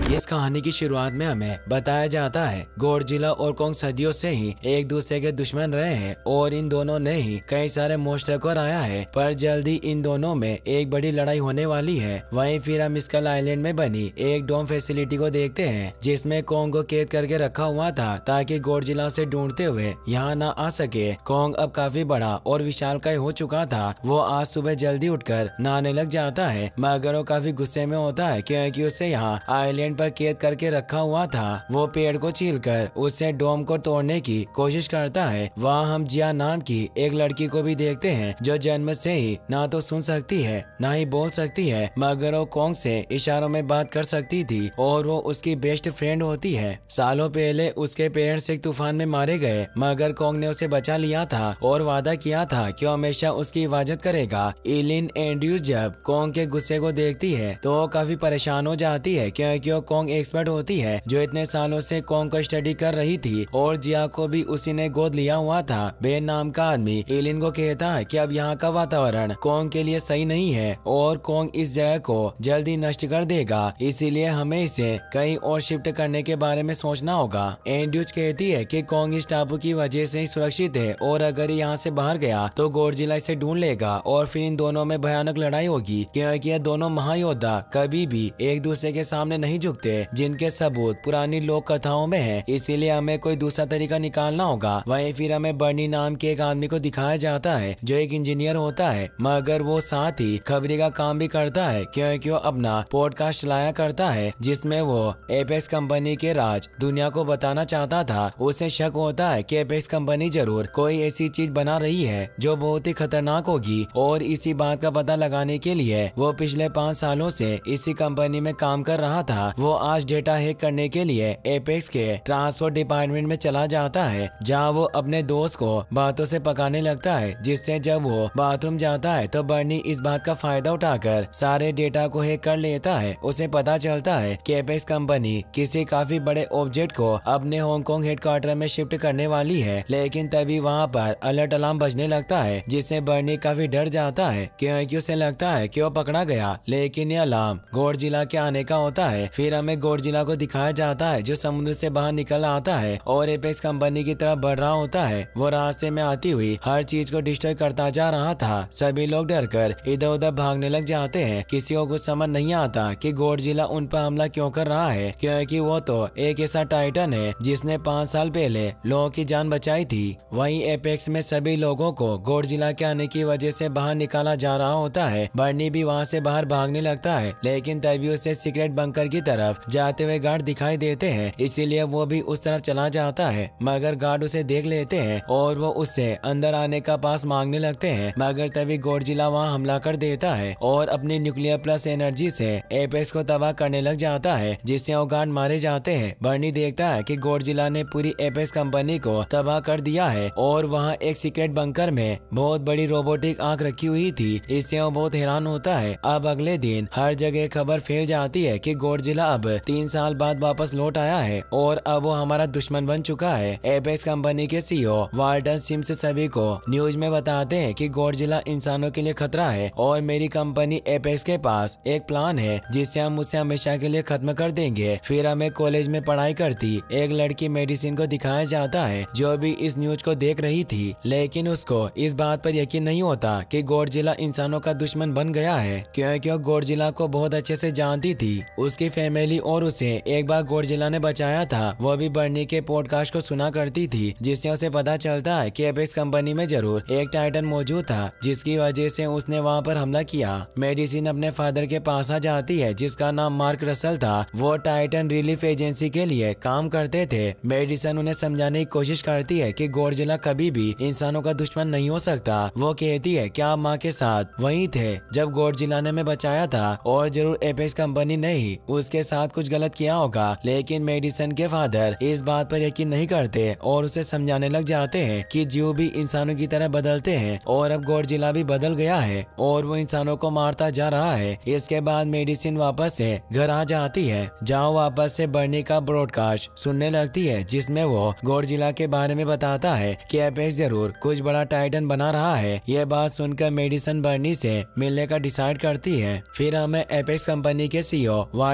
इस कहानी की शुरुआत में हमें बताया जाता है गॉडजिला और कॉन्ग सदियों से ही एक दूसरे के दुश्मन रहे हैं और इन दोनों ने ही कई सारे मॉन्स्टर को हराया है, पर जल्दी इन दोनों में एक बड़ी लड़ाई होने वाली है। वहीं फिर हम स्कल आइलैंड में बनी एक डोम फैसिलिटी को देखते हैं जिसमें कॉन्ग को कैद करके रखा हुआ था ताकि गॉडजिला उसे ढूंढते हुए यहाँ न आ सके। कॉन्ग अब काफी बड़ा और विशालकाय हो चुका था। वो आज सुबह जल्दी उठकर नहाने लग जाता है, मगर वो काफी गुस्से में होता है क्योंकि उसे यहाँ आइलैंड पर कैद करके रखा हुआ था। वो पेड़ को छीलकर उससे डोम को तोड़ने की कोशिश करता है। वहाँ हम जिया नाम की एक लड़की को भी देखते हैं जो जन्म से ही ना तो सुन सकती है ना ही बोल सकती है, मगर वो कॉन्ग से इशारों में बात कर सकती थी और वो उसकी बेस्ट फ्रेंड होती है। सालों पहले उसके पेरेंट्स एक तूफान में मारे गए, मगर कॉन्ग ने उसे बचा लिया था और वादा किया था कि वो हमेशा उसकी हिफाजत करेगा। एलिन एंड्रयूज जब कॉन्ग के गुस्से को देखती है तो वो काफी परेशान हो जाती है क्योंकि वो कॉन्ग एक्सपर्ट होती है जो इतने सालों से कॉन्ग को स्टडी कर रही थी और जिया को भी उसी ने गोद लिया हुआ था। बेन नाम का आदमी एलिन को कहता है कि अब यहाँ का वातावरण कॉन्ग के लिए सही नहीं है और कॉन्ग इस जगह को जल्दी नष्ट कर देगा, इसीलिए हमें इसे कहीं और शिफ्ट करने के बारे में सोचना होगा। एंड्रयूज कहती है कि कॉन्ग इस टापू की वजह से ही सुरक्षित है और अगर यहाँ से बाहर गया तो गॉडजिला इसे ढूंढ लेगा और फिर इन दोनों में भयानक लड़ाई होगी क्योंकि ये दोनों महायोद्धा कभी भी एक दूसरे के सामने नहीं झुकते, जिनके सबूत पुरानी लोक कथाओं में है। इसीलिए हमें कोई दूसरा तरीका निकालना होगा। वहीं फिर हमें बर्नी नाम के एक आदमी को दिखाया जाता है जो एक इंजीनियर होता है, मगर वो साथ ही खबरी का काम भी करता है क्योंकि वो अपना पॉडकास्ट चलाया करता है जिसमें वो एपेक्स कंपनी के राज दुनिया को बताना चाहता था। उसे शक होता है कि एपेक्स कंपनी जरूर कोई ऐसी चीज बना रही है जो बहुत ही खतरनाक होगी और इसी बात का पता लगाने के लिए वो पिछले 5 सालों से इसी कंपनी में काम कर रहा था। वो आज डेटा हैक करने के लिए एपेक्स के ट्रांसपोर्ट डिपार्टमेंट में चला जाता है जहाँ वो अपने दोस्त को बातों से पकाने लगता है, जिससे जब वो बाथरूम जाता है तो बर्नी इस बात का फायदा उठाकर सारे डेटा को हैक कर लेता है। उसे पता चलता है कि एपेक्स कंपनी किसी काफी बड़े ऑब्जेक्ट को अपने हांगकांग हेडक्वार्टर में शिफ्ट करने वाली है, लेकिन तभी वहाँ पर अलर्ट अलार्म बजने लगता है जिससे बर्नी काफी डर जाता है क्योंकि उसे लगता है कि वो पकड़ा गया, लेकिन ये अलार्म गॉडजिला के आने का होता है। फिर हमें गॉडजिला को दिखाया जाता है जो समुद्र से बाहर निकल आता है और एपेक्स कंपनी की तरफ बढ़ रहा होता है। वो रास्ते में आती हुई हर चीज को डिस्ट्रॉय करता जा रहा था। सभी लोग डरकर इधर उधर भागने लग जाते हैं। किसी को कुछ समझ नहीं आता कि गॉडजिला उन पर हमला क्यों कर रहा है क्योंकि वो तो एक ऐसा टाइटन है जिसने 5 साल पहले लोगों की जान बचाई थी। वहीं एपेक्स में सभी लोगों को गॉडजिला के आने की वजह से बाहर निकाला जा रहा होता है। बर्नी भी वहाँ से बाहर भागने लगता है, लेकिन तभी उसे सीक्रेट बंकर की तरफ जाते हुए गार्ड दिखाई देते हैं, इसीलिए वो भी उस तरफ चला जाता है, मगर गार्ड उसे देख लेते हैं और वो उससे अंदर आने का पास मांगने लगते हैं, मगर तभी गॉडजिला वहाँ हमला कर देता है और अपनी न्यूक्लियर प्लस एनर्जी से एपेक्स को तबाह करने लग जाता है, जिससे वो गार्ड मारे जाते हैं। बर्नी देखता है कि गॉडजिला ने पूरी एपेक्स कंपनी को तबाह कर दिया है और वहाँ एक सीक्रेट बंकर में बहुत बड़ी रोबोटिक आंख रखी हुई थी। इससे वो बहुत हैरान होता है। अब अगले दिन हर जगह खबर फैल जाती है कि गॉडजिला अब 3 साल बाद वापस लौट आया है और अब वो हमारा दुश्मन बन चुका है। एपेक्स कंपनी के सीईओ वाल्टन सिम्स सभी को न्यूज में बताते हैं कि गॉडजिला इंसानों के लिए खतरा है और मेरी कंपनी एपेक्स के पास एक प्लान है जिससे हम उसे हमेशा के लिए खत्म कर देंगे। फिर हमें कॉलेज में पढ़ाई करती एक लड़की मेडिसिन को दिखाया जाता है जो भी इस न्यूज को देख रही थी, लेकिन उसको इस बात पर यकीन नहीं होता कि गॉडजिला इंसानों का दुश्मन बन गया है क्योंकि वो गॉडजिला को बहुत अच्छे से जानती थी। उसकी फैमिली और उसे एक बार गॉडजिला ने बचाया था। वो भी बर्नी के पॉडकास्ट को सुना करती थी जिससे उसे पता चलता है कि एपेक्स कंपनी में जरूर एक टाइटन मौजूद था जिसकी वजह से उसने वहाँ पर हमला किया। मेडिसिन अपने फादर के पास आ जाती है जिसका नाम मार्क रसल था। वो टाइटन रिलीफ एजेंसी के लिए काम करते थे। मेडिसिन उन्हें समझाने की कोशिश करती है कि गॉडजिला कभी भी इंसानों का दुश्मन नहीं हो सकता। वो कहती है कि आप माँ के साथ वहीं थे जब गॉडजिला ने मैं बचाया था और जरूर एपेक्स कंपनी ने ही उसके साथ कुछ गलत किया होगा, लेकिन मेडिसिन के फादर इस बात पर यकीन नहीं करते और उसे समझाने लग जाते हैं कि जीव भी इंसानों की तरह बदलते हैं और अब गॉडजिला भी बदल गया है और वो इंसानों को मारता जा रहा है। इसके बाद मेडिसिन वापस से घर आ जाती है जहाँ वापस से बर्नी का ब्रॉडकास्ट सुनने लगती है जिसमें वो गॉडजिला के बारे में बताता है कि एपेक्स जरूर कुछ बड़ा टाइटन बना रहा है। यह बात सुनकर मेडिसिन बर्नी से मिलने का डिसाइड करती है। फिर हमें एपेक्स कंपनी के सीईओ वाल्टन सिम्स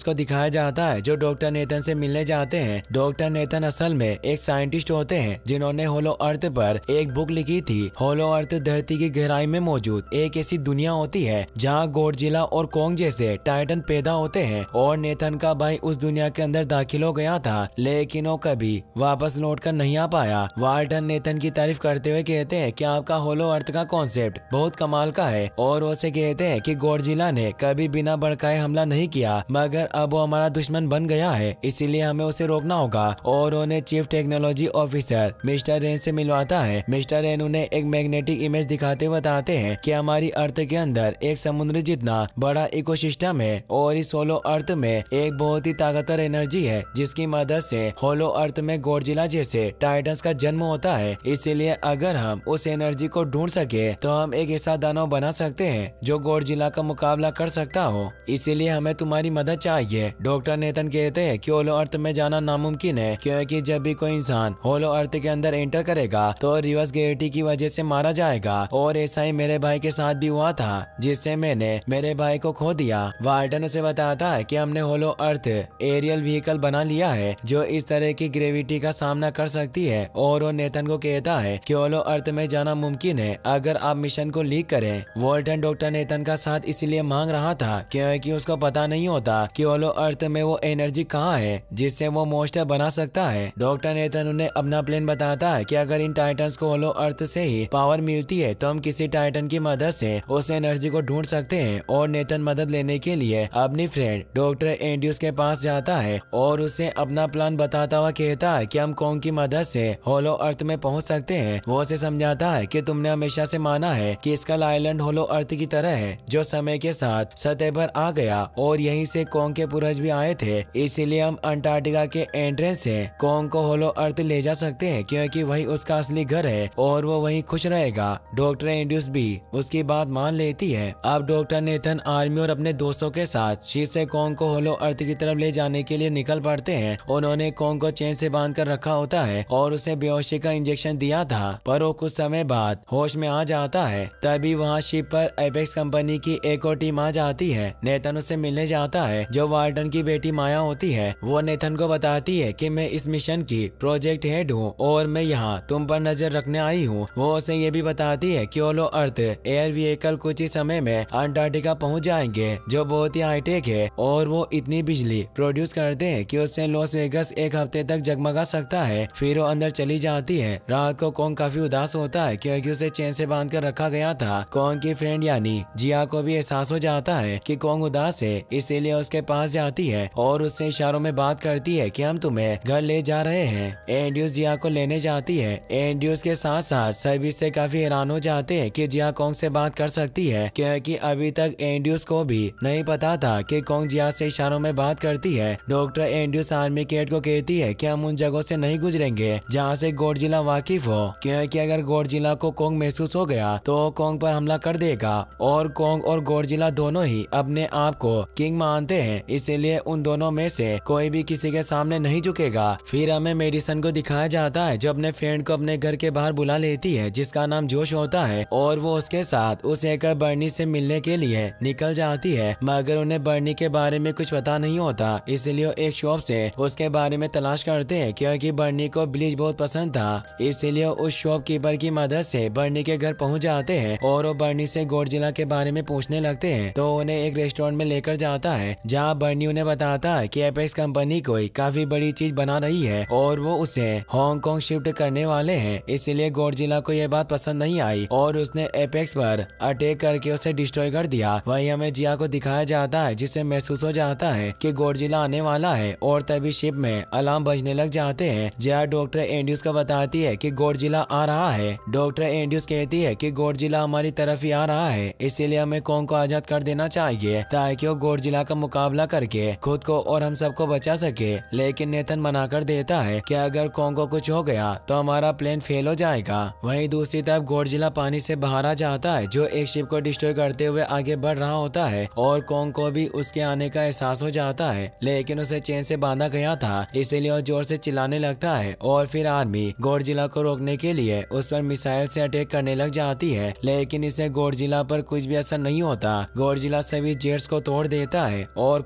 एंड्रूज को दिखाया जाता है जो डॉक्टर नेथन से मिलने जाते हैं। डॉक्टर नेथन असल में एक साइंटिस्ट होते हैं जिन्होंने होलो अर्थ पर एक बुक लिखी थी। होलो अर्थ धरती की गहराई में मौजूद एक ऐसी दुनिया होती है जहाँ गॉडजिला और कोंग जैसे टाइटन पैदा होते हैं और नेथन का भाई उस दुनिया के अंदर दाखिल हो गया था, लेकिन वो कभी वापस लौट कर नहीं आ पाया। वाल्टन नेथन की तारीफ करते हुए कहते हैं कि आपका होलो अर्थ का कॉन्सेप्ट बहुत कमाल का है और उसे कहते हैं कि गॉडजिला ने कभी बिना भड़काए हमला नहीं किया, मगर अब वो हमारा दुश्मन बन गया है, इसीलिए हमें उसे रोकना होगा। और उन्हें chief technology officer mister Ren से मिलवाता है। मिस्टर रेन उन्हें एक मैग्नेटिक इमेज दिखाते हुए बताते हैं कि हमारी अर्थ के अंदर एक समुद्र जितना बड़ा इकोसिस्टम है और इस होलो अर्थ में एक बहुत ही ताकतवर एनर्जी है जिसकी मदद से होलो अर्थ में गॉडजिला जैसे टाइटन्स का जन्म होता है। इसीलिए अगर हम उस एनर्जी को ढूंढ सके तो हम एक ऐसा दानव बना सकते हैं जो गॉडजिला का मुकाबला कर सकता हो, इसीलिए हमें तुम्हारी मदद चाहिए। डॉक्टर नेथन कहते हैं कि होलो अर्थ में जाना नामुमकिन है क्योंकि जब भी कोई इंसान होलो अर्थ के अंदर एंटर करेगा तो रिवर्स ग्रेविटी की वजह से मारा जाएगा और ऐसा ही मेरे भाई के साथ भी हुआ था जिससे मैंने मेरे भाई को खो दिया। वार्डन उसे बताता है कि हमने होलो अर्थ एरियल व्हीकल बना लिया है जो इस तरह की ग्रेविटी का सामना कर सकती है और वो नेथन को कहता है कि होलो अर्थ में जाना मुमकिन है अगर आप मिशन को लीक करें। वॉल्टन डॉक्टर नेथन का साथ इसलिए मांग रहा था क्योंकि उसको पता नहीं होता कि होलो अर्थ में वो एनर्जी कहाँ है जिससे वो मॉन्स्टर बना सकता है। डॉक्टर नेथन उन्हें अपना प्लान बताता है कि अगर इन टाइटन्स को होलो अर्थ से ही पावर मिलती है तो हम किसी टाइटन की मदद से उस एनर्जी को ढूंढ सकते हैं। और नेथन मदद लेने के लिए अपनी फ्रेंड डॉक्टर एंड्रूज के पास जाता है और उसे अपना प्लान बताता हुआ कहता है कि हम कोंग की मदद से होलो अर्थ में पहुंच सकते हैं। वो उसे समझाता है कि तुमने हमेशा से माना है कि स्कल आइलैंड होलो अर्थ की तरह है जो समय के साथ सतह पर आ गया और यहीं से कोंग के पूर्वज भी आए थे, इसीलिए हम अंटार्कटिका के एंट्रेंस से कोंग को होलो अर्थ ले जा सकते हैं क्योंकि वही उसका असली घर है और वो वहीं खुश रहेगा। डॉक्टर एंड्रूज भी उसकी बात मान लेती है। अब डॉक्टर नेथन आर्मी और अपने दोस्तों के साथ शिप से कोंग को होलो अर्थ की तरफ ले जाने के लिए निकल पड़ते हैं। उन्होंने कोंग को चेन से बांध कर रखा होता है और उसे बेहोशी का इंजेक्शन दिया था, पर वो कुछ समय बाद होश में आ जाता है। तभी वहाँ शिप पर एपेक्स कंपनी की एक और टीम आ जाती है। नेथन उससे मिलने जाता है जो वार्टन की बेटी माया होती है। वो नेथन को बताती है कि मैं इस मिशन की प्रोजेक्ट हेड हूँ और मैं यहाँ तुम पर नजर रखने आई हूँ। वो उसे ये भी बताती है कि होलो अर्थ एयर व्हीकल कुछ ही समय में अंटार्कटिका पहुँच जाएंगे जो बहुत ही हाईटेक है और वो इतनी बिजली प्रोड्यूस करते हैं कि उससे लॉस वेगस एक हफ्ते तक जगमगा सकता है। फिर वो अंदर चली जाती है। रात को कोंग काफी उदास होता है क्योंकि उसे चैन से बांध कर रखा गया था। कोंग की फ्रेंड यानी जिया को भी एहसास हो जाता है कि कोंग उदास है, इसीलिए उसके पास जाती है और उससे इशारों में बात करती है कि हम तुम्हें घर ले जा रहे हैं। एंड्रूज जिया को लेने जाती है। एंड्रूज के साथ साथ सभी से काफी हैरान हो जाते हैं कि जिया कोंग से बात कर सकती है क्योंकि अभी तक एंड्रूज को भी नहीं पता था कि कोंग जिया से इशारों में बात करती है। डॉक्टर एंड्रूज आर्मी कैट को कहती है कि हम उन जगहों से नहीं गुजरेंगे जहाँ से गॉडजिला वाकिफ हो क्योंकि अगर गॉडजिला को कोंग महसूस हो गया तो कोंग पर हमला कर देगा और कोंग और गॉडजिला दोनों ही अपने आप को किंग मानते हैं, इसीलिए उन दोनों में से कोई भी किसी के सामने नहीं झुकेगा। फिर हमें मेडिसन को दिखाया जाता है जो अपने फ्रेंड को अपने घर के बाहर बुला लेती है जिसका नाम जोश होता है और वो उसके साथ उस हैकर बर्नी से मिलने के लिए निकल जाती है, मगर उन्हें बर्नी के बारे में कुछ पता नहीं होता, इसलिए एक शॉप से उसके बारे में तलाश करते हैं क्योंकि बर्नी को ब्लीच बहुत पसंद था। इसीलिए उस शॉपकीपर की मदद से बर्नी के घर पहुंच जाते हैं और वो बर्नी से गॉडजिला के बारे में पूछने लगते हैं तो उन्हें एक रेस्टोरेंट में लेकर जाता है जहाँ बर्नी उन्हें बताता है कि एपेक्स कंपनी कोई काफी बड़ी चीज बना रही है और वो उसे हांगकांग शिफ्ट करने वाले हैं। इसलिए गॉडजिला को यह बात पसंद नहीं आई और उसने एपेक्स पर अटैक करके उसे डिस्ट्रॉय कर दिया। वहीं हमें जिया को दिखाया जाता है जिसे महसूस हो जाता है कि गॉडजिला आने वाला है और तभी शिप में अलार्म बजने लग जाते हैं। जिया डॉक्टर एंड्रूज को बताती है कि गॉडजिला आ रहा है। डॉक्टर एंड्रूज कहती है कि गॉडजिला हमारी तरफ ही आ रहा है, इसीलिए हमें कोंग को आजाद कर देना चाहिए ताकि वो गॉडजिला का मुकाबला करके खुद को और हम सबको बचा सके। लेकिन नेथन मना कर देता है कि अगर कोंग को कुछ हो गया तो हमारा प्लान फेल हो जाएगा। वहीं दूसरी तरफ गॉडजिला पानी से बाहर आ जाता है जो एक शिप को डिस्ट्रॉय करते हुए आगे बढ़ रहा होता है और कोंग को भी उसके आने का एहसास हो जाता है, लेकिन उसे चेन से बांधा गया था, इसलिए वो जोर से चिल्लाने लगता है और फिर आर्मी गॉडजिला को रोकने के लिए उस पर मिसाइल से अटैक करने लग जाती है, लेकिन इससे गॉडजिला पर कुछ भी असर नहीं होता। गॉडजिला सभी जेट्स को तोड़ देता है और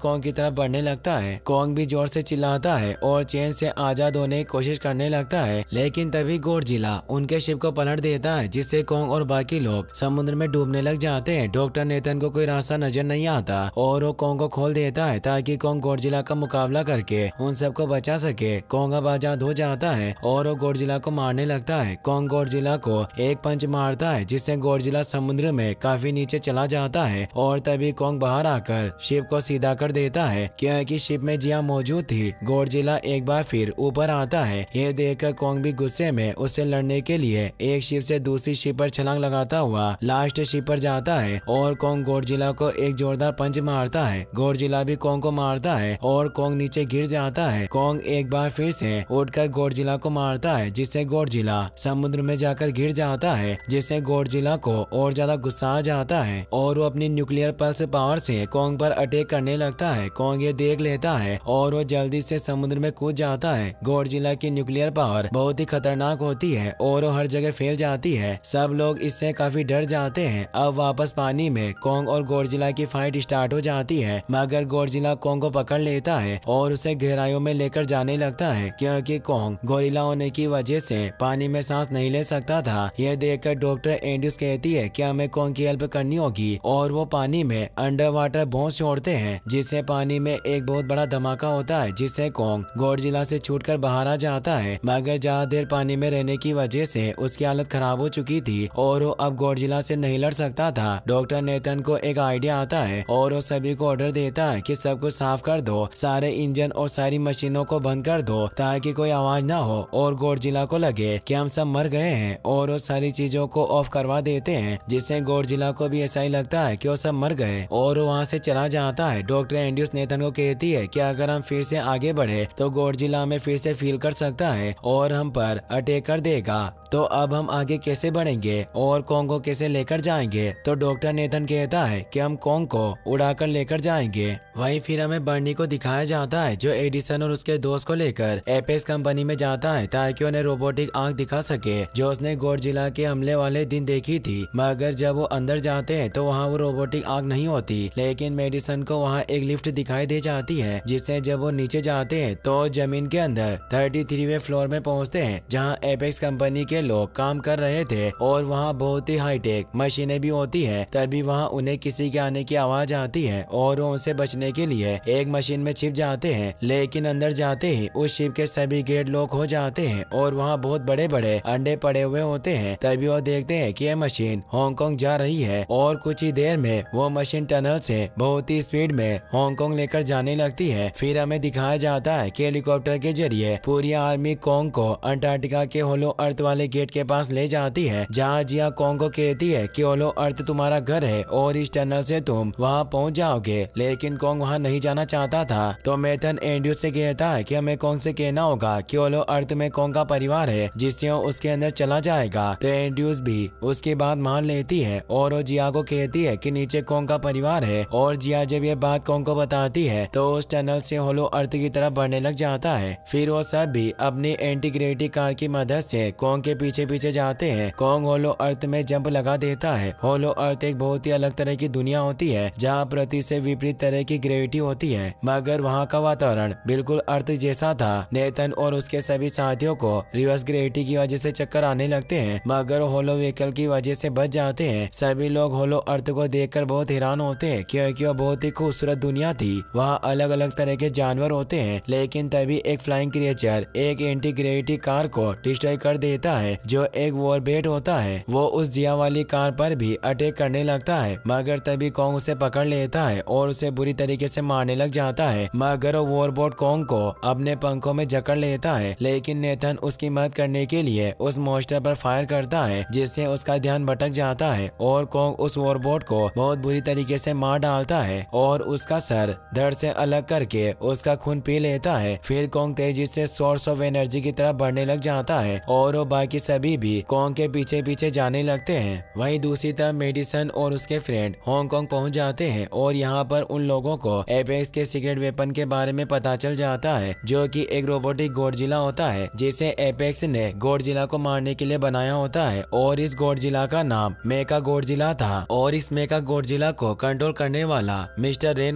कॉन्ग की तरफ बढ़ने लगता है। कॉन्ग भी जोर से चिल्लाता है और चेन से आजाद होने की कोशिश करने लगता है, लेकिन तभी गॉडजिला उनके शिप को पलट देता है, जिससे कॉन्ग और बाकी लोग समुद्र में डूबने लग जाते हैं। डॉक्टर नेथन को कोई रास्ता नजर नहीं आता और वो कॉन्ग को खोल देता है ताकि कॉन्ग गॉडजिला का मुकाबला करके उन सबको बचा सके। कॉन्ग अब आजाद हो जाता है और वो गॉडजिला को मारने लगता है। कॉन्ग गॉडजिला को एक पंच मारता है, जिससे गॉडजिला समुद्र में काफी नीचे चला जाता है और तभी कॉन्ग बाहर आकर शिप को सीधा कर देता है, क्योंकि शिप में जिया मौजूद थी। गॉडजिला एक बार फिर ऊपर आता है। ये देखकर कॉन्ग भी गुस्से में उससे लड़ने के लिए एक शिप से दूसरी शिप पर छलांग लगाता हुआ लास्ट शिप पर जाता है और कॉन्ग गॉडजिला को एक जोरदार पंच मारता है। गॉडजिला भी कॉन्ग को मारता है और कॉन्ग नीचे गिर जाता है। कॉन्ग एक बार फिर से उठकर गॉडजिला को मारता है, जिससे गॉडजिला समुद्र में जाकर गिर जाता है, जिससे गॉडजिला को और ज्यादा गुस्सा आ जाता है और वो अपनी न्यूक्लियर पल्स पावर से कॉन्ग पर अटैक करने लगता है। कॉन्ग ये देख लेता है और वो जल्दी से समुद्र में कूद जाता है। गॉडजिला की न्यूक्लियर पावर बहुत ही खतरनाक होती है और वो हर जगह फैल जाती है। सब लोग इससे काफी डर जाते हैं। अब वापस पानी में कॉन्ग और गॉडजिला की फाइट स्टार्ट हो जाती है, मगर गॉडजिला कॉन्ग को पकड़ लेता है और उसे गहराइयों में लेकर जाने लगता है, क्योंकि कॉन्ग गोरिल्ला होने की वजह से पानी में सांस नहीं ले सकता था। यह देखकर डॉक्टर एंड्रूज कहती है कि हमें कॉन्ग की हेल्प करनी होगी और वो पानी में अंडर वाटर बॉम्ब छोड़ते हैं, जिससे पानी में एक बहुत बड़ा धमाका होता है, जिससे कॉन्ग गॉडजिला से छूटकर बाहर आ जाता है। मगर ज्यादा देर पानी में रहने की वजह से उसकी हालत खराब हो चुकी थी और वो अब गॉडजिला से नहीं लड़ सकता था। डॉक्टर नेथन को एक आइडिया आता है और वो सभी को ऑर्डर देता है कि सब कुछ साफ कर दो, सारे इंजन और सारी मशीनों को बंद कर दो ताकि कोई आवाज ना हो और गॉडजिला को लगे कि हम सब मर गए हैं, और वो सारी चीजों को ऑफ करवा देते हैं, जिससे गॉडजिला को भी ऐसा ही लगता है कि वो सब मर गए और वो वहाँ से चला जाता है। डॉक्टर एंड्रूज नेथन को कहती है कि अगर हम फिर से आगे बढ़े तो गॉडजिला हमें फिर से फील कर सकता है और हम पर अटैक कर देगा। तो अब हम आगे कैसे बढ़ेंगे और कॉन्ग को कैसे लेकर जाएंगे? तो डॉक्टर नेथन कहता है कि हम कॉन्ग को उड़ाकर लेकर जाएंगे। वहीं फिर हमें बर्नी को दिखाया जाता है, जो एडिसन और उसके दोस्त को लेकर एपेक्स कंपनी में जाता है ताकि उन्हें रोबोटिक आंख दिखा सके, जो उसने गॉडजिला के हमले वाले दिन देखी थी। मगर जब वो अंदर जाते हैं तो वहाँ वो रोबोटिक आंख नहीं होती, लेकिन मेडिसन को वहाँ एक लिफ्ट दिखाई दे जाती है, जिससे जब वो नीचे जाते हैं तो जमीन के अंदर 33वें फ्लोर में पहुँचते हैं, जहाँ एपेक्स कंपनी के लोग काम कर रहे थे और वहाँ बहुत ही हाईटेक मशीनें भी होती है। तभी वहाँ उन्हें किसी के आने की आवाज आती है और वो उनसे बचने के लिए एक मशीन में छिप जाते हैं, लेकिन अंदर जाते ही उस शिप के सभी गेट लॉक हो जाते हैं और वहाँ बहुत बड़े बड़े अंडे पड़े हुए होते हैं। तभी वो देखते हैं कि यह मशीन हांगकांग जा रही है और कुछ ही देर में वो मशीन टनल से बहुत ही स्पीड में हांगकांग लेकर जाने लगती है। फिर हमें दिखाया जाता है कि हेलीकॉप्टर के जरिए पूरी आर्मी कॉन्ग को अंटार्कटिका के होलो अर्थ वाले गेट के पास ले जाती है, जहाँ जिया कॉन्ग को कहती है कि होलो अर्थ तुम्हारा घर है और इस टनल से तुम वहाँ पहुँच जाओगे। लेकिन कॉन्ग वहाँ नहीं जाना चाहता था, तो मेथन एंड्रूज से कहता है कि हमें कॉन्ग से कहना होगा कि होलो अर्थ में कॉन्ग का परिवार है, जिससे वो उसके अंदर चला जाएगा। तो एंड्रूज भी उसकी बात मान लेती है और वो जिया को कहती है कि नीचे कॉन्ग का परिवार है, और जिया जब ये बात कॉन्ग को बताती है तो उस टनल से होलो अर्थ की तरफ बढ़ने लग जाता है। फिर वो सब भी अपनी एंटी ग्रेविटी कार की मदद से कॉन्ग के पीछे पीछे जाते हैं। कॉन्ग होलो अर्थ में जंप लगा देता है। होलो अर्थ एक बहुत ही अलग तरह की दुनिया होती है, जहाँ पृथ्वी से विपरीत तरह की ग्रेविटी होती है, मगर वहाँ का वातावरण बिल्कुल अर्थ जैसा था। नेथन और उसके सभी साथियों को रिवर्स ग्रेविटी की वजह से चक्कर आने लगते हैं, मगर होलो व्हीकल की वजह से बच जाते हैं। सभी लोग होलो अर्थ को देखकर बहुत हैरान होते हैं, क्योंकि वह बहुत ही खूबसूरत दुनिया थी। वहाँ अलग अलग तरह के जानवर होते हैं, लेकिन तभी एक फ्लाइंग क्रिएचर एक एंटी ग्रेविटी कार को डिस्ट्रॉय कर देता है, जो एक वॉरबेट होता है। वो उस जिया वाली कार पर भी अटैक करने लगता है, मगर तभी कॉन्ग उसे पकड़ लेता है और उसे बुरी तरीके से मारने लग जाता है। मगर वो वॉरबोट कॉन्ग को अपने पंखों में जकड़ लेता है, लेकिन नेथन उसकी मदद करने के लिए उस मॉन्स्टर पर फायर करता है, जिससे उसका ध्यान भटक जाता है और कॉन्ग उस वॉरबोट को बहुत बुरी तरीके से मार डालता है और उसका सर धड़ से अलग करके उसका खून पी लेता है। फिर कॉन्ग तेजी से सोर्स ऑफ एनर्जी की तरफ बढ़ने लग जाता है और वो बाकी सभी भी कॉन्ग के पीछे पीछे जाने लगते हैं। वहीं दूसरी तरफ मेडिसन और उसके फ्रेंड हांगकांग पहुंच जाते हैं और यहाँ पर उन लोगों को एपेक्स के सीक्रेट वेपन के बारे में पता चल जाता है, जो कि एक रोबोटिक गॉडजिला होता है, जिसे एपेक्स ने गॉडजिला को मारने के लिए बनाया होता है। और इस गॉडजिला का नाम मेका गॉडजिला था और इस मेका गॉडजिला को कंट्रोल करने वाला मिस्टर रेन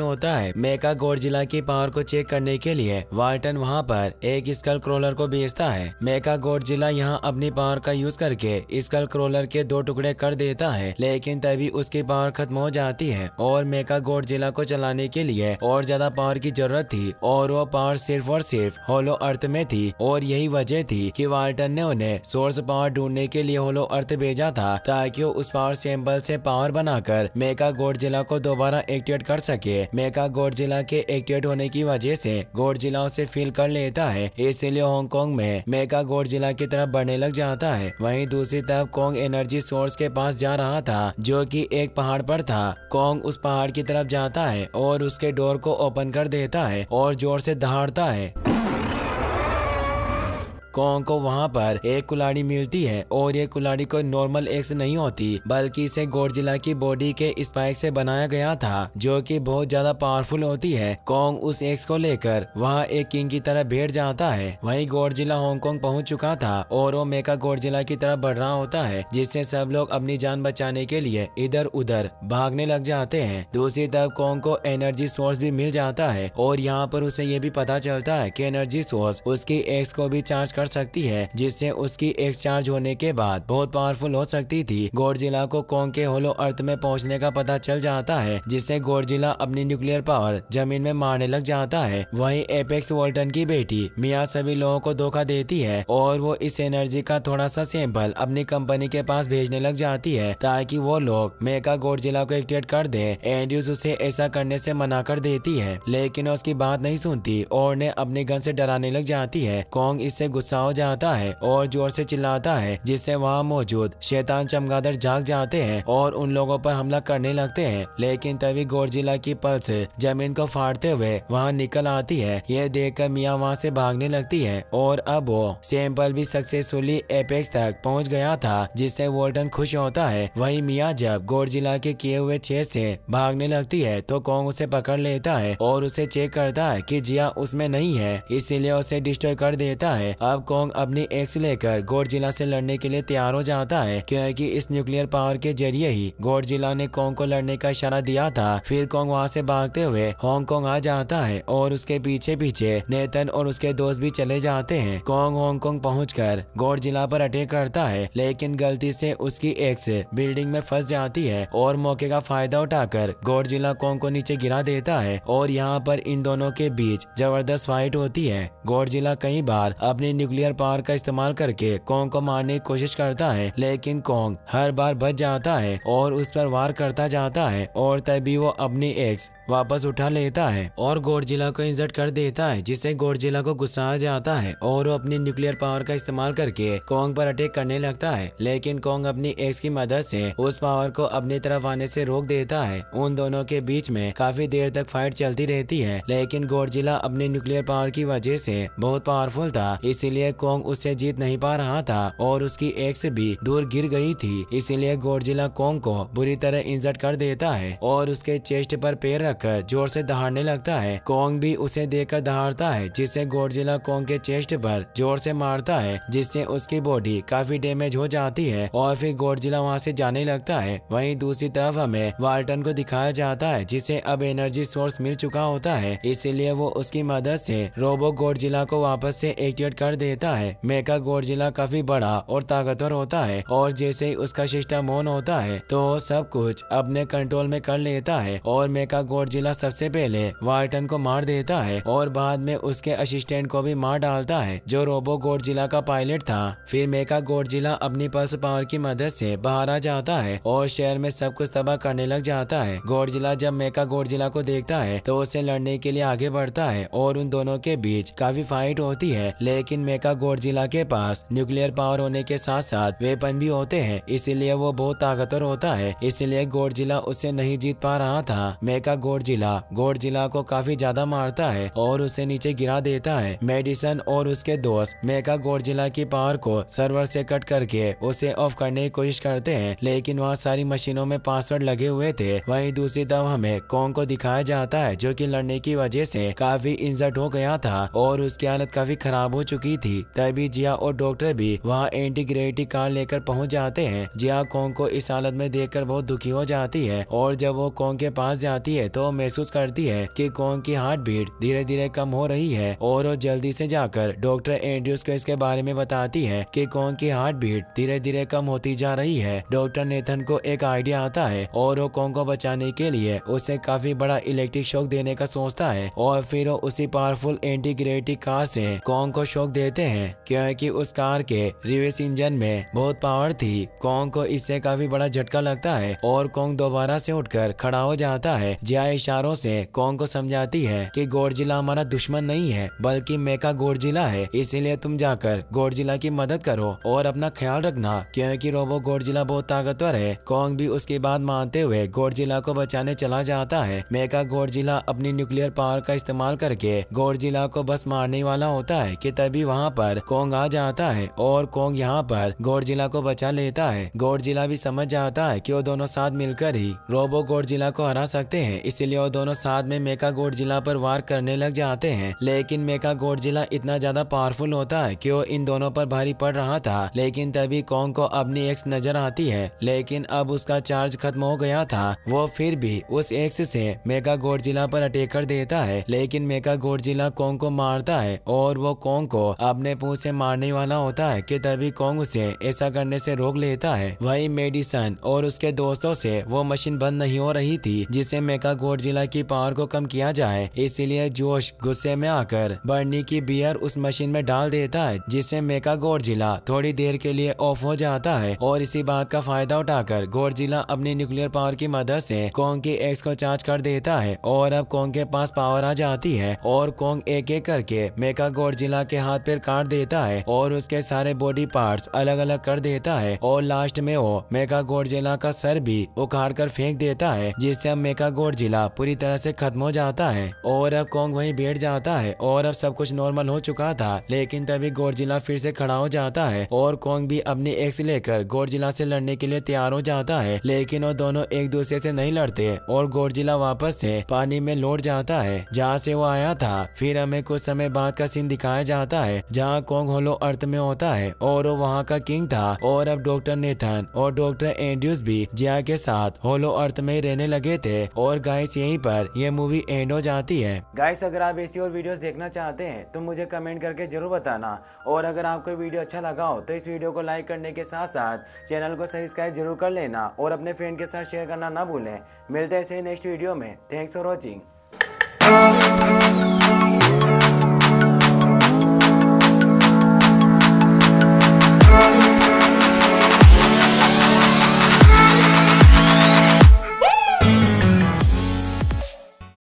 होता है मेका गॉडजिला की पावर को चेक करने के लिए वाल्टन वहाँ पर एक स्कल क्रोलर को भेजता है। मेका गॉडजिला यहाँ अपनी पावर का यूज करके स्कल क्रोलर के 2 टुकड़े कर देता है, लेकिन तभी उसकी पावर खत्म हो जाती है और मेका गॉडजिला को चलाने के लिए और ज्यादा पावर की जरूरत थी और वो पावर सिर्फ और सिर्फ होलो अर्थ में थी। और यही वजह थी कि वाल्टन ने उन्हें सोर्स पावर ढूंढने के लिए होलो अर्थ भेजा था, ताकि वो उस पावर सैंपल से पावर बनाकर मेका गॉडजिला को दोबारा एक्टिवेट कर सके। मेका गॉडजिला के एक्टिवेट होने की वजह से गॉडजिला उसे फील कर लेता है, इसलिए हांगकांग में मेका गॉडजिला की तरफ बढ़ने लग जाता है। वहीं दूसरी तरफ कॉन्ग एनर्जी सोर्स के पास जा रहा था, जो कि एक पहाड़ पर था। कॉन्ग उस पहाड़ की तरफ जाता है और उसके डोर को ओपन कर देता है और जोर से दहाड़ता है। कॉन्ग को वहाँ पर एक कुल्हाड़ी मिलती है और ये कुल्हाड़ी कोई नॉर्मल एक्स नहीं होती, बल्कि इसे गॉडजिला की बॉडी के स्पाइक से बनाया गया था, जो कि बहुत ज्यादा पावरफुल होती है। कॉन्ग उस एक्स को लेकर वहाँ एक किंग की तरह बैठ जाता है। वहीं गॉडजिला हांगकांग पहुँच चुका था और वो मेका गॉडजिला की तरफ बढ़ रहा होता है, जिससे सब लोग अपनी जान बचाने के लिए इधर उधर भागने लग जाते हैं। दूसरी तरफ कॉन्ग को एनर्जी सोर्स भी मिल जाता है और यहाँ पर उसे ये भी पता चलता है कि एनर्जी सोर्स उसकी एक्स को भी चार्ज कर सकती है, जिससे उसकी एक्स चार्ज होने के बाद बहुत पावरफुल हो सकती थी। गॉडजिला को कॉन्ग के होलो अर्थ में पहुंचने का पता चल जाता है, जिससे गॉडजिला अपनी न्यूक्लियर पावर जमीन में मारने लग जाता है। वहीं एपेक्स वॉल्टन की बेटी मिया सभी लोगों को धोखा देती है और वो इस एनर्जी का थोड़ा सा सैंपल अपनी कंपनी के पास भेजने लग जाती है, ताकि वो लोग मेका गॉडजिला को एक्टिवेट कर दे। एंड्रयूज उसे ऐसा करने से मना कर देती है, लेकिन उसकी बात नहीं सुनती और ने अपनी गन से डराने लग जाती है। कॉन्ग इससे गुस्सा हो जाता है और जोर से चिल्लाता है, जिससे वहाँ मौजूद शैतान चमगादड़ जाग जाते हैं और उन लोगों पर हमला करने लगते हैं। लेकिन तभी गॉडजिला की पल्स जमीन को फाड़ते हुए वहाँ निकल आती है। यह देखकर मिया वहाँ से भागने लगती है और अब वो सैंपल भी सक्सेसफुली एपेक्स तक पहुँच गया था, जिससे वॉल्टन खुश होता है। वहीं मिया जब गॉडजिला के किए हुए छेद से भागने लगती है तो कॉन्ग उसे पकड़ लेता है और उसे चेक करता है कि जिया उसमें नहीं है, इसीलिए उसे डिस्ट्रॉय कर देता है। अब कॉन्ग अपनी एक्स लेकर गॉडजिला से लड़ने के लिए तैयार हो जाता है, क्योंकि इस न्यूक्लियर पावर के जरिए ही गॉडजिला ने कॉन्ग को लड़ने का इशारा दिया था। फिर कॉन्ग वहाँ से भागते हुए हांगकांग आ जाता है और उसके पीछे पीछे नेथन और उसके दोस्त भी चले जाते हैं। कॉन्ग हांगकांग पहुंचकर गॉडजिला पर अटैक करता है, लेकिन गलती से उसकी एक्स बिल्डिंग में फंस जाती है और मौके का फायदा उठाकर गॉडजिला कॉन्ग को नीचे गिरा देता है और यहाँ पर इन दोनों के बीच जबरदस्त फाइट होती है। गॉडजिला कई बार अपनी न्यूक्लियर पावर का इस्तेमाल करके कॉन्ग को मारने की कोशिश करता है, लेकिन कॉन्ग हर बार बच जाता है और उस पर वार करता जाता है और तभी वो अपनी एक्स वापस उठा लेता है और गॉडजिला को इंजर्ड कर देता है, जिससे गॉडजिला को गुस्सा आ जाता है और वो अपनी न्यूक्लियर पावर का इस्तेमाल करके कॉन्ग पर अटैक करने लगता है। लेकिन कॉन्ग अपनी एक्स की मदद से उस पावर को अपनी तरफ आने से रोक देता है। उन दोनों के बीच में काफी देर तक फाइट चलती रहती है, लेकिन गॉडजिला अपनी न्यूक्लियर पावर की वजह से बहुत पावरफुल था, इसीलिए कॉन्ग उससे जीत नहीं पा रहा था और उसकी एक्स भी दूर गिर गई थी। इसीलिए गॉडजिला कॉन्ग को बुरी तरह इंजर्ड कर देता है और उसके चेस्ट पर पैर रखकर जोर से दहाड़ने लगता है। कॉन्ग भी उसे देखकर दहाड़ता है, जिससे गॉडजिला कॉन्ग के चेस्ट पर जोर से मारता है, जिससे उसकी बॉडी काफी डैमेज हो जाती है और फिर गॉडजिला वहाँ से जाने लगता है। वहीं दूसरी तरफ हमें वाल्टन को दिखाया जाता है, जिसे अब एनर्जी सोर्स मिल चुका होता है, इसीलिए वो उसकी मदद से रोबो गॉडजिला को वापस से एक्टिवेट कर देता है। मेका गॉडजिला काफी बड़ा और ताकतवर होता है और जैसे ही उसका सिस्टम ऑन होता है तो सब कुछ अपने कंट्रोल में कर लेता है और मेका गॉडजिला सबसे पहले वाल्टन को मार देता है और बाद में उसके असिस्टेंट को भी मार डालता है, जो रोबो गॉडजिला का पायलट था। फिर मेका गॉडजिला अपनी पल्स पावर की मदद से बाहर आ जाता है और शहर में सब कुछ तबाह करने लग जाता है। गॉडजिला जब मेका गॉडजिला को देखता है तो उससे लड़ने के लिए आगे बढ़ता है और उन दोनों के बीच काफी फाइट होती है, लेकिन मेका गॉडजिला के पास न्यूक्लियर पावर होने के साथ साथ वेपन भी होते हैं, इसीलिए वो बहुत ताकतवर होता है, इसलिए गॉडजिला उससे नहीं जीत पा रहा था। मेका गॉडजिला को काफी ज्यादा मारता है और उसे नीचे गिरा देता है। मेडिसन और उसके दोस्त मेका गॉडजिला की पावर को सर्वर से कट करके उसे ऑफ करने की कोशिश करते हैं, लेकिन वहाँ सारी मशीनों में पासवर्ड लगे हुए थे। वहीं दूसरी तरफ हमें कॉन्ग को दिखाया जाता है, जो कि लड़ने की वजह से काफी इंजर्ड हो गया था और उसकी हालत काफी खराब हो चुकी थी। तभी जिया और डॉक्टर भी वहाँ एंटी ग्रेविटी कार लेकर पहुँच जाते हैं। जिया कॉन्ग को इस हालत में देखकर बहुत दुखी हो जाती है और जब वो कॉन्ग के पास जाती है तो महसूस करती है कि कॉन्ग की हार्ट बीट धीरे धीरे कम हो रही है और वो जल्दी से जाकर डॉक्टर एंड्रयूज को इसके बारे में बताती है कि कॉन्ग की हार्ट बीट धीरे धीरे कम होती जा रही है। डॉक्टर नेथन को एक आइडिया आता है और वो कॉन्ग को बचाने के लिए उसे काफी बड़ा इलेक्ट्रिक शॉक देने का सोचता है और फिर वो उसी पावरफुल एंटी ग्रेविटी कार से कॉन्ग को शॉक देते हैं क्योंकि उस कार के रिवर्स इंजन में बहुत पावर थी। कॉन्ग को इससे काफी बड़ा झटका लगता है और कॉन्ग दोबारा से उठकर खड़ा हो जाता है। जिया इशारों से कॉन्ग को समझाती है कि गॉडजिला हमारा दुश्मन नहीं है बल्कि मेका गॉडजिला है, इसीलिए तुम जाकर गॉडजिला की मदद करो और अपना ख्याल रखना क्योंकि रोबो गॉडजिला बहुत ताकतवर है। कॉन्ग भी उसकी बात मानते हुए गॉडजिला को बचाने चला जाता है। मेका गॉडजिला अपनी न्यूक्लियर पावर का इस्तेमाल करके गॉडजिला को बस मारने वाला होता है कि तभी वहाँ पर कॉन्ग आ जाता है और कॉन्ग यहाँ पर गॉडजिला को बचा लेता है। गॉडजिला भी समझ जाता है कि वो दोनों साथ मिलकर ही रोबो गॉडजिला को हरा सकते हैं, इसलिए वो दोनों साथ में मेका गॉडजिला पर वार करने लग जाते हैं। लेकिन मेका गॉडजिला इतना ज्यादा पावरफुल होता है कि वो इन दोनों पर भारी पड़ रहा था। लेकिन तभी कॉन्ग को अपनी एक्स नजर आती है, लेकिन अब उसका चार्ज खत्म हो गया था। वो फिर भी उस एक्स से मेका गॉडजिला पर अटैक कर देता है, लेकिन मेका गॉडजिला कॉन्ग को मारता है और वो कॉन्ग को अपने पूंछ से मारने वाला होता है कि तभी कॉन्ग उसे ऐसा करने से रोक लेता है। वही मेडिसन और उसके दोस्तों से वो मशीन बंद नहीं हो रही थी जिससे मेका गॉडजिला की पावर को कम किया जाए, इसीलिए जोश गुस्से में आकर बर्नी की बियर उस मशीन में डाल देता है जिससे मेका गॉडजिला थोड़ी देर के लिए ऑफ हो जाता है। और इसी बात का फायदा उठाकर गॉडजिला अपनी न्यूक्लियर पावर की मदद से कॉन्ग की एक्स को चार्ज कर देता है और अब कॉन्ग के पास पावर आ जाती है और कॉन्ग एक एक करके मेका गॉडजिला के हाथ पैर काट देता है और उसके सारे बॉडी पार्ट्स अलग अलग कर देता है और लास्ट में वो मेका गॉडजिला का सर भी उखाड़ कर फेंक देता है जिससे अब मेका गॉडजिला पूरी तरह से खत्म हो जाता है और अब कॉन्ग वहीं बैठ जाता है और अब सब कुछ नॉर्मल हो चुका था। लेकिन तभी गॉडजिला फिर से खड़ा हो जाता है और कॉन्ग भी अपनी एक्स लेकर गॉडजिला से लड़ने के लिए तैयार हो जाता है, लेकिन वो दोनों एक दूसरे से नहीं लड़ते और गॉडजिला वापस से पानी में लौट जाता है जहाँ से वो आया था। फिर हमें कुछ समय बाद का सीन दिखाया जाता है जहाँ कॉन्ग होलो अर्थ में होता है और वो वहाँ का किंग था और अब डॉक्टर नेथन और डॉक्टर एंड्रयूज भी जिया के साथ होलो अर्थ में रहने लगे थे। और गाइस यहीं पर ये मूवी एंड हो जाती है। गाइस अगर आप ऐसी और वीडियोस देखना चाहते हैं तो मुझे कमेंट करके जरूर बताना और अगर आपको वीडियो अच्छा लगा हो तो इस वीडियो को लाइक करने के साथ साथ चैनल को सब्सक्राइब जरूर कर लेना और अपने फ्रेंड के साथ शेयर करना ना भूलें। मिलते हैं ऐसे नेक्स्ट वीडियो में। Thanks for watching.